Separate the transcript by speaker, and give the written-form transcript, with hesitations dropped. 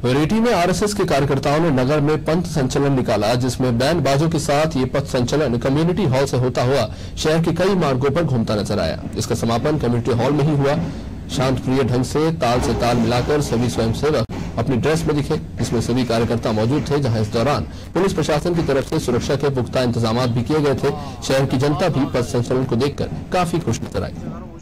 Speaker 1: रेटी में आरएसएस के कार्यकर्ताओं ने नगर में पंथ संचलन निकाला, जिसमें बैंड बाजों के साथ ये पथ संचलन कम्युनिटी हॉल से होता हुआ शहर के कई मार्गों पर घूमता नजर आया। इसका समापन कम्युनिटी हॉल में ही हुआ। शांत प्रिय ढंग से ताल मिलाकर सभी स्वयंसेवक अपनी ड्रेस में दिखे, जिसमें सभी कार्यकर्ता मौजूद थे। जहां इस दौरान पुलिस प्रशासन की तरफ से सुरक्षा के पुख्ता इंतजाम भी किए गए थे। शहर की जनता भी पथ संचलन को देखकर काफी खुश नजर आई।